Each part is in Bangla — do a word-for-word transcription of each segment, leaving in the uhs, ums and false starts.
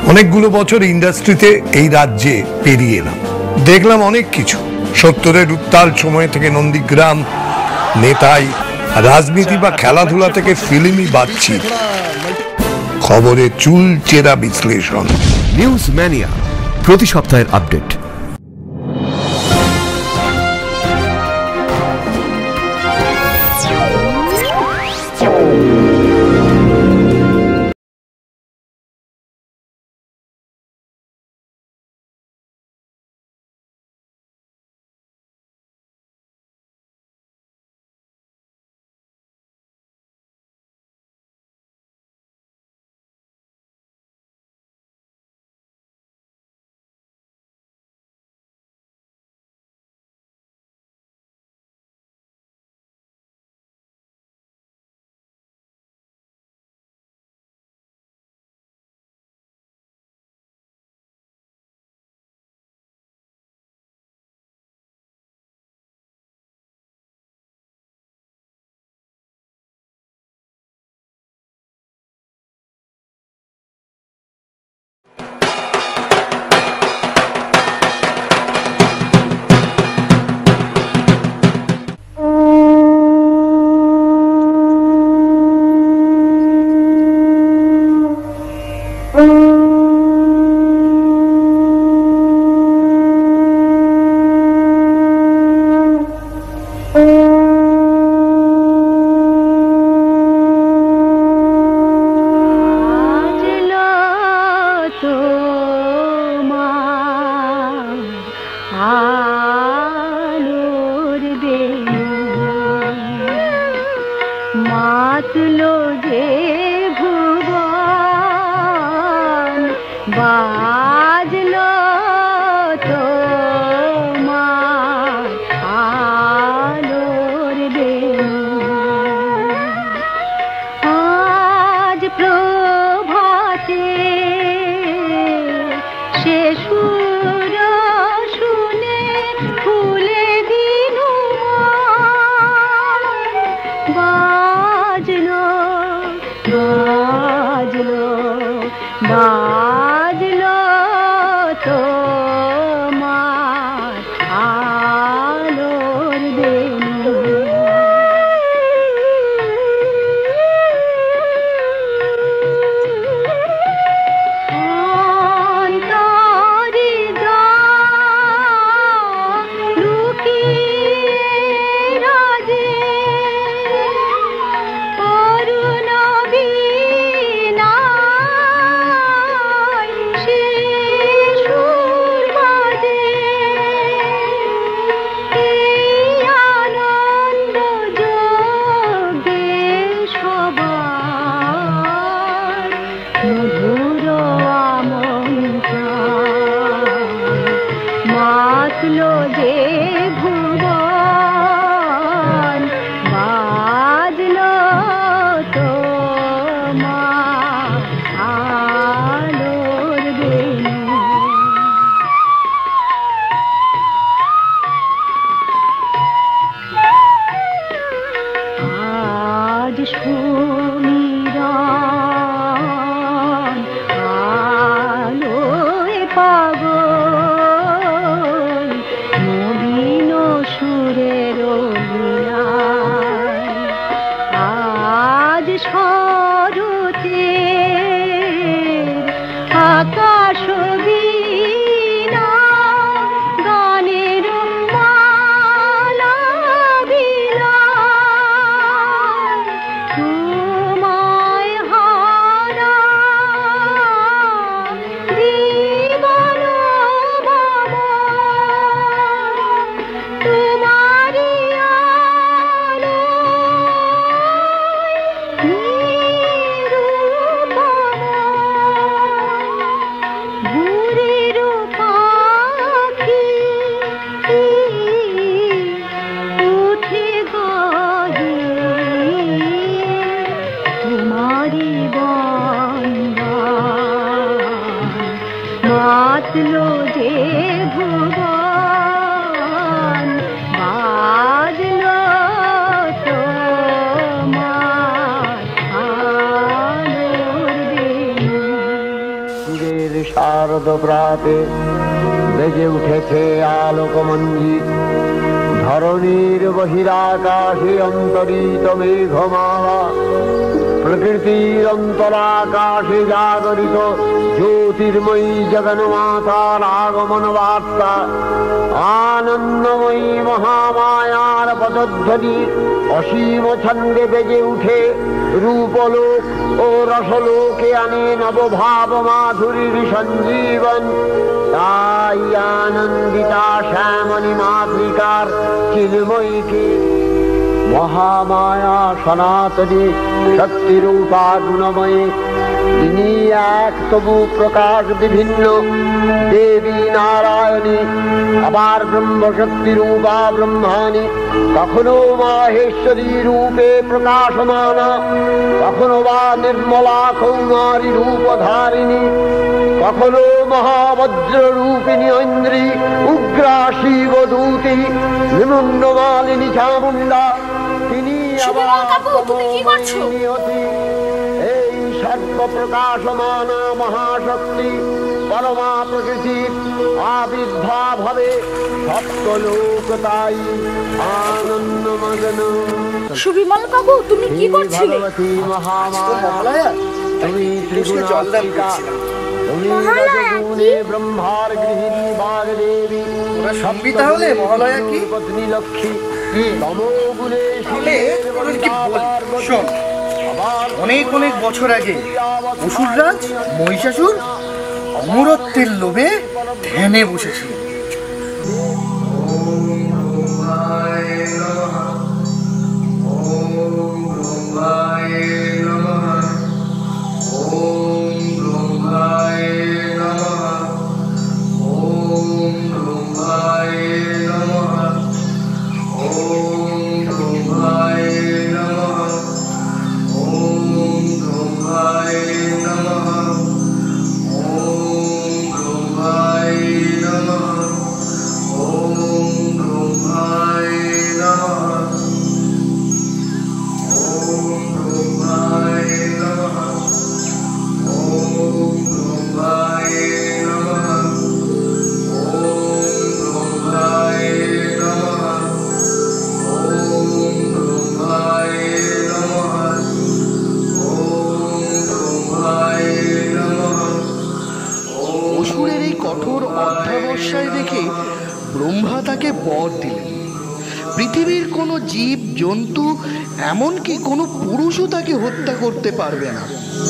অনেকগুলো বছর ইন্ডাস্ট্রিতে এই রাজ্যে পেরিয়ে এলাম, দেখলাম অনেক কিছু। সত্তরের উত্তাল সময় থেকে নন্দীগ্রাম, নেতাই, রাজনীতি বা খেলাধুলা থেকে ফিল্মই বাঁচছি, খবরে চুল চেরা বিশ্লেষণ। নিউজ ম্যানিয়া, প্রতি সপ্তাহের আপডেট। মাতলো যে ভুবন, বাজলো তোমার আলোর বেণু। আজ প্রভাতে সে সুর শুনে ফুলে দিনু বাজলো বাজলো বাজলো তোমার আলোর বেণু। অন্তরে যা লুকিয়ে রাজে অরুণ বীণায় সে সুর বাজে। এই আনন্দ যোগে সবার মধুর আমন্ত্রণ। মাতলো যে ভুবন, বাজলো তোমার আলোর বেণু। আজ সুমিরন আলোয় পাগল, নবীন সুরের লীলায়। আজ শরতের আকাশ বীণা গানের মালা বিলায়। তোমায় হারা জীবন বামন, তোমারি আলোয় নিরুপমা। ভোরের পাখি উঠে গাহে তোমারি বন্দন। মাতলো যে ভুবন, বাজলো তোমার আলোর বেণু। সুরের শারদ প্রাতে বেজে উঠেছে আলোকমঞ্জিত, ধরণীর বহিরাকাশে অন্তরিত মেঘমালা, প্রকৃতির অন্তরাকাশে জাগরিত জ্যোতির্ময়ী জগন্মাতার আগমন বার্তা, আনন্দময়ী মহামায়ার পদধ্বনি অসীম ছন্দে বেজে উঠে রূপলোক ও রসলোকে আনে নবভাব মাধুরীর সঞ্জীবন। তাই আনন্দিতা শ্যামণী মাতৃকার চিন্ময়ীকে মহামায়া সনাতনী শক্তিরূপা গুণময়ী, তিনি এক তবু প্রকাশ বিভিন্ন দেবী নারায়ণী, আবার ব্রহ্মশক্তি রূপা ব্রহ্মাণী, কখনো মাহেশ্বরী রূপে প্রকাশমানা, কখনো বা নির্মলা কৌমারী রূপধারিণী, কখনো মহাবজ্র রূপিণী ঐন্দ্রী, উগ্রা শিবদূতি, নিমগ্নমালিনী চামুণ্ডা, তিনি আবার এই সর্বপ্রকাশমানা মহাশক্তি পরমা প্রকৃতির আবির্ভাব হবে সপ্তলোক, তাই আনন্দ মগ্ন। সুবিমল কাকু, তুমি কি করছিলে? মহামায়া তুমি ত্রিগুণাত্মিকা, তুমি রজগুণে ব্রহ্মার গৃহিণী বাগদেবী, সম্বিতা হলে মহালয়া কি পত্নী লক্ষ্মী, তমোগুণে শোন, অনেক অনেক বছর আগে অসুররাজ মহিষাসুর অমরত্বের লোভে ধ্যানে বসেছিল। অসুরের এই কঠোর অধ্যাবসায় দেখে ব্রহ্মা তাকে বর দিলেন, পৃথিবীর কোনো জীব জন্তু এমনকি কোনো পুরুষও তাকে হত্যা করতে পারবে না।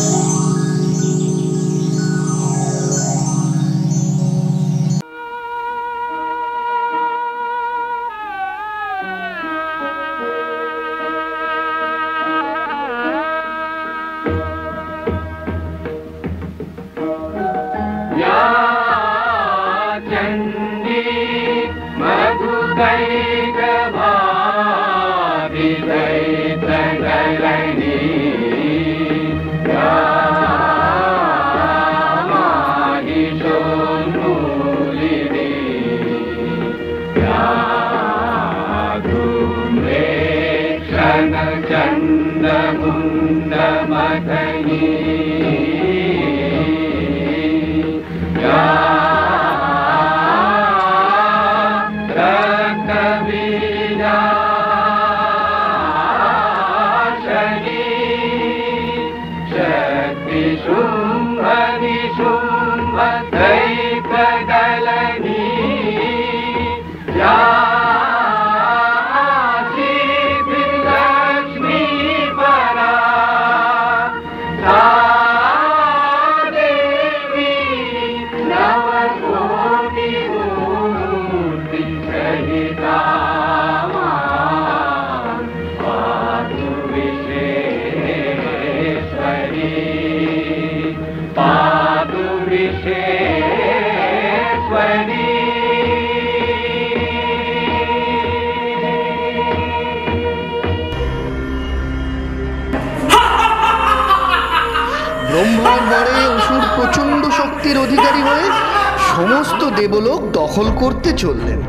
ব্রহ্মার বরে অসুর প্রচন্ড শক্তির অধিকারী হয়ে সমস্ত দেবলোক দখল করতে চললেন।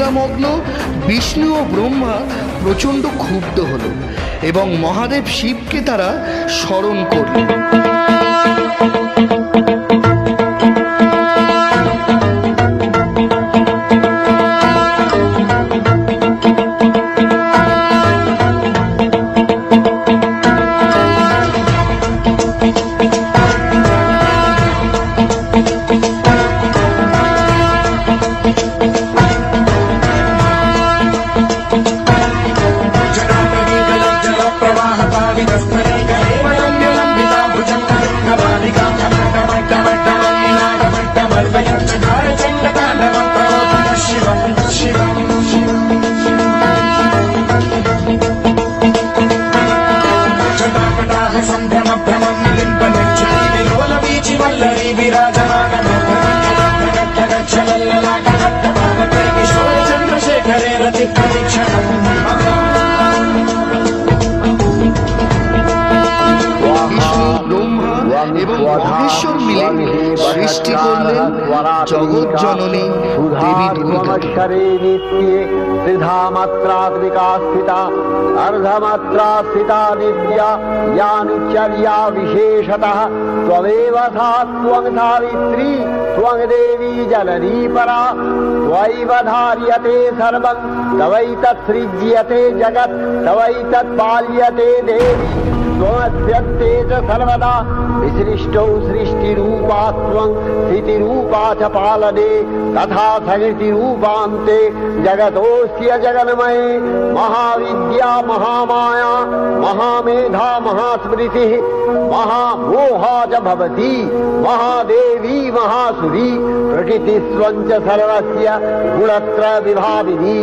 নিদ্রামগ্ন বিষ্ণু ও ব্রহ্মা প্রচণ্ড ক্ষুব্ধ হল এবং মহাদেব শিবকে তারা স্মরণ করল। सृष्टि करलेन जगत जननी देवी दुर्गा नित्ये त्रिधा मात्रा स्थिता अर्धमात्रा स्थिता नित्या या निचर्या विशेषतः त्वमेव सा त्वं सावित्री त्वं देवी जननी परा त्वयैव धार्यते सर्वं तवैतत्सृज्यते जगत् तवैतत्पाल्यते देवी त्वमस्यन्ते च सर्वदा विसृष्टौ सृष्टिरूपा त्वं स्थितिरूपा च पालने तथा सकृतिरूपान्ते जगतोऽस्य जगन्मये महाविद्या महामाया महामेधा महास्मृतिः महामोहा च भवति महादेवी महासुरी प्रकृतिस्त्वं च सर्वस्य गुणत्रय विभाविनी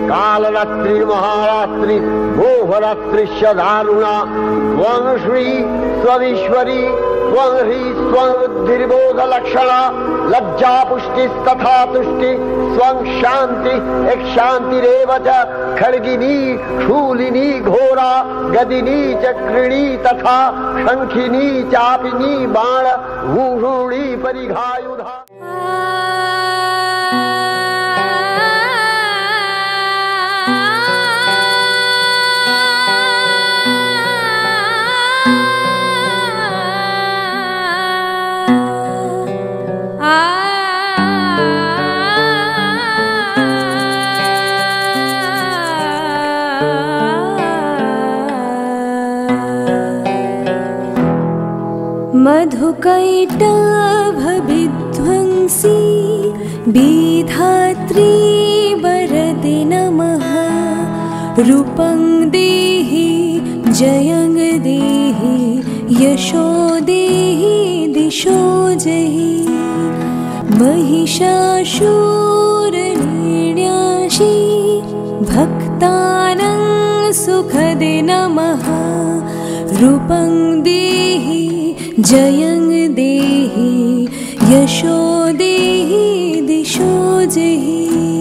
कालरात्रिर्महारात्रि मोहरात्रिश्च दारुणा त्वं श्री स्वमीश्वरी त्वं ह्री स्वं बुद्धिर्बोधलक्षणा लज्जा पुष्टिस्तथा तुष्टि स्वं शान्ति एक शान्तिरेव च खड्गिनी शूलिनी घोरा गदिनी चक्रिणी तथा शंखिनी चापिनी बाण भूषुणी परिघायुधा मधुकैटभविध्वंसी विधात्री वरदे नमः रूपं देहि जयं देहि यशो देहि दिशो जहि महिषासुरनिर्याशी भक्तानां सुखदे नमः रूपं देहि जयं देहि यशो देहि दिशो जहि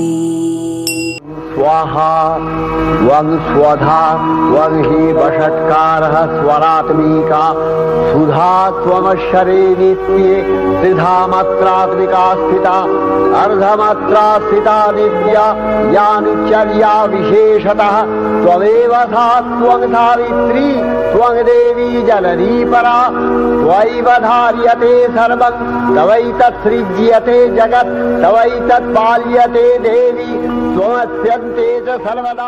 स्वाहा त्वं स्वधा त्वं हि वषट्कारः स्वरात्मिका सुधा त्वमक्षरे नित्ये त्रिधा मात्रात्मिका स्थिता अर्धमात्रा स्थिता नित्या या निचर्या विशेषतः त्वमेव सा त्वं सावित्री त्वं देवी जननी परा त्वयैव धार्यते सर्वं तवैतत्सृज्यते जगत् तवैतत्पाल्यते देवी त्वमस्यन्ते च सर्वदा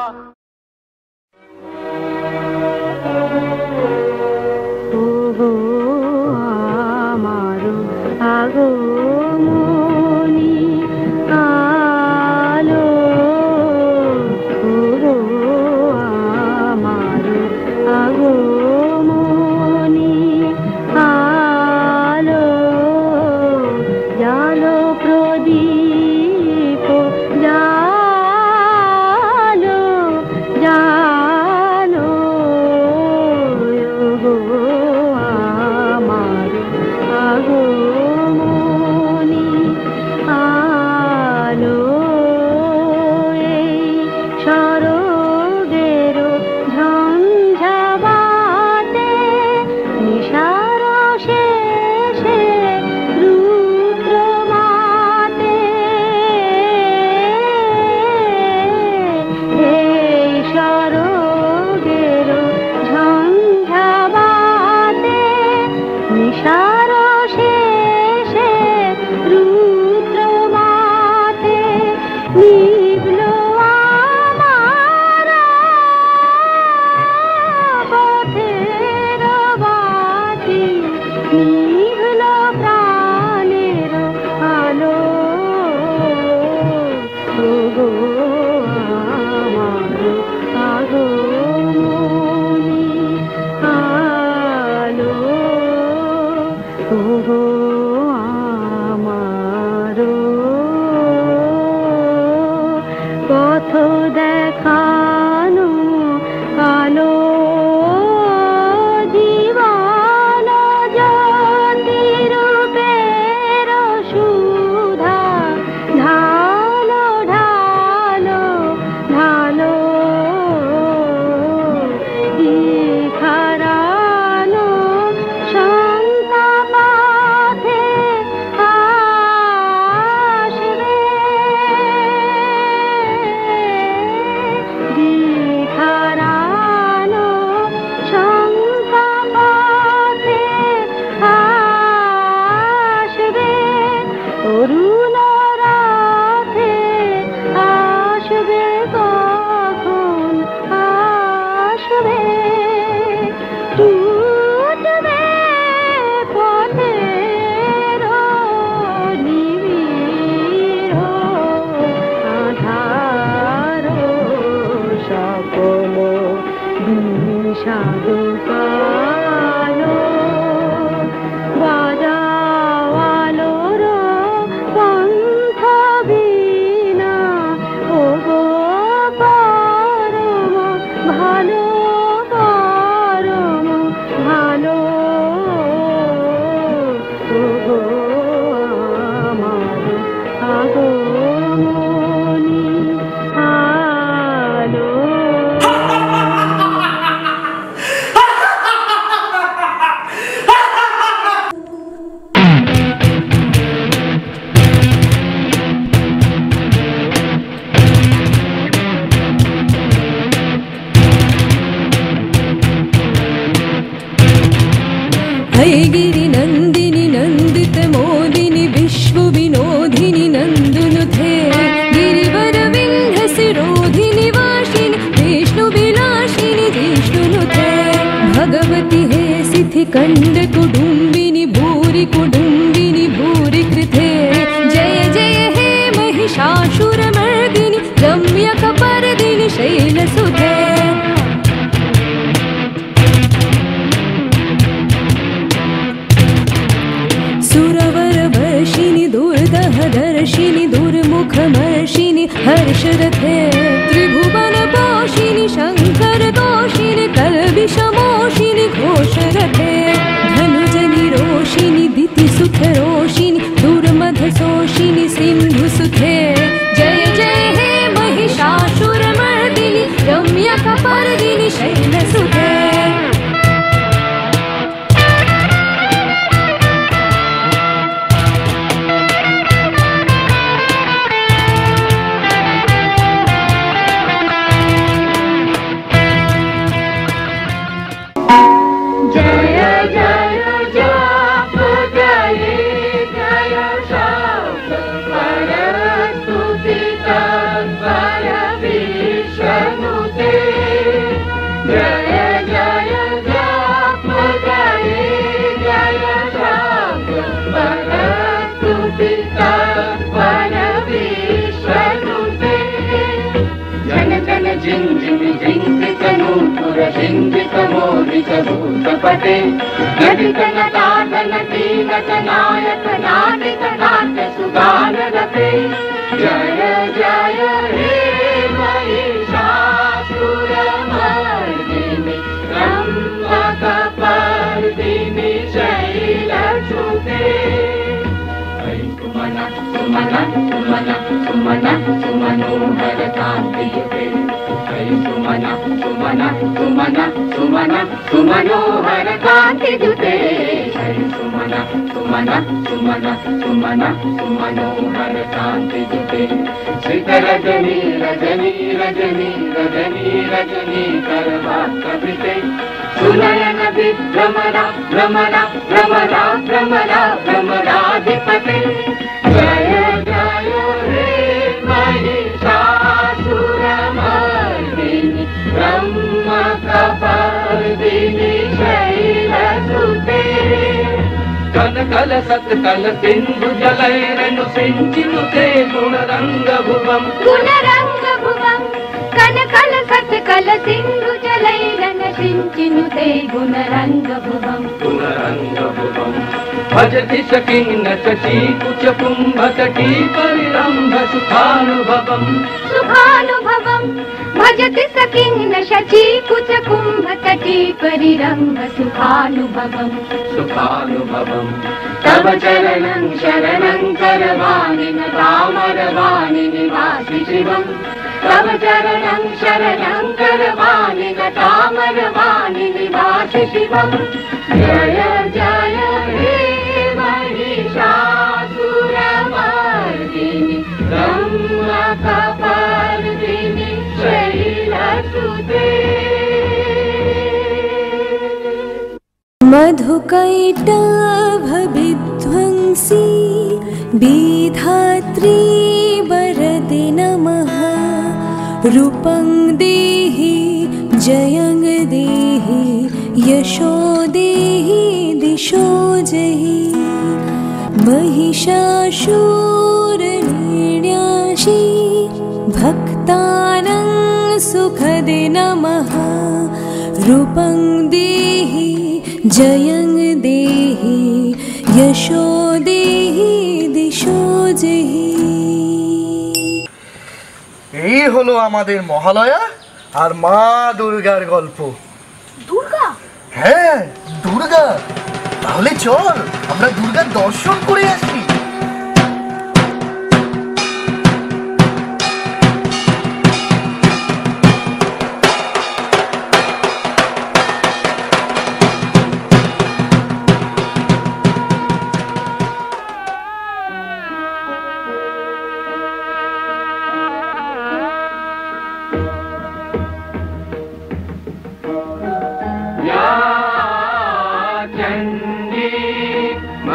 ओहो आमारो आगो मोनी आलो ओहो आमारो आगो मोनी आलो जालो प्रदीप जालो जालो योगो आमारो आगो मोनी অরুণ রাতে আসবে কখন আসবে, টুটবে পথের নিবিড় আধার, সকল বিষাদ কালো বাজাও আলোর পন্থ বিনা, ও গো পরম ভালো পরম ভালো, ও গো আমার আগমনী আলো। गिरि नंदिनी नंदित मोदिनी विश्व विनोदिनी नंदनुते, गिरिवर विंध्य सिरोधिनी वासिनी विष्णु विलासिनी जिष्णुनुते, भगवती हे सिद्धि कंड कुडुंबिनी भूरि कुडुंबिनी भूरि कृते, जय जय हे महिषासुर मर्दिनी रम्य कपर्दिनी शैलसुते। सुरवरवर्षिणि दुर्दहदर्शिनि दुर्मुखमर्षिणि हर्षरथे, त्रिभुवनपोषिणि शङ्करदोषिणि कल्बिषमोषिणि घोषरथे, धनुजनिरोषिणि दितिसुतरोषिणि दुर्मधशोषिणि सिन्धुसुते, जय जय हे महिषासुरमर्दिनि रम्यकपर्दिनि शैलसुते। पटे नटित नटाट नटी नट नायक नाटित नाट्य सुगान रते, जय जय हे महिषासुरमर्दिनि रम्यकपर्दिनि शैलसुते। सुमन सुमन सुमन सुमन सुमनोहर कान्तियुते, सुमन सुमन सुमन सुमन सुमनोहर कान्तियुते, सुमन सुमन सुमन सुमन सुमनोहर कान्तियुते। श्रीधरजनी रजनी रजनी रजनी रजनी करवाकृते, सुनयन विभ्रमरा भ्रमरा भ्रमरा भ्रमरा भ्रमराधिपते, जय जय हे महिषासुरमर्दिनि रम्यकपर्दिनि शैलसुते। कनकल सत्कल सिंधु जलैरनु सिंचिनुते गुणरंग भुवम्, गुणरंग भुवम् कनकल सत्कल सिंधु जलैरन सिंचिनुते गुणरंग भुवम्, गुणरंग भुवम्। भजति सकिन्न शची कुच कुंभ तटी परिरंभ सुखानुभवम्, सुखानुभवम् भजति सकिन्न शची कुच कुंभ तटी परिरंभ सुखानुभवम्, सुखानुभवम्। तव चरणं शरणं करवाणि न तामरवाणि निवासि शिवम्, तव चरणं शरणं करवाणि न तामरवाणि निवासि शिवम्, जय जय हे महिषासुरमर्दिनि रम्यकपर्दिनि शैलसुते। मधुकैटभ विध्वंसी विधात्री वरदे नमः रूपं देहि जयं देहि यशो देहि दिशो जहि महिषासुरनिर्याशी भक्तानां सुखदे नमः रूपं देहि जयं देहि यशो देहि दिशो जहि। এই হলো আমাদের মহালয়া আর মা দুর্গার গল্প। দুর্গা? হ্যাঁ দুর্গা। তাহলে চল আমরা দুর্গার দর্শন করে আসি।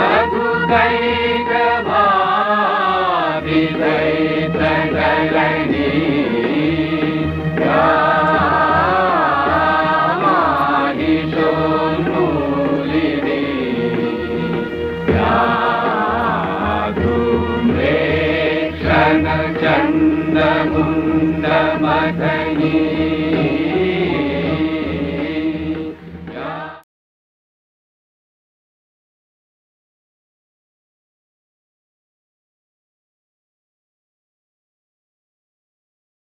Lady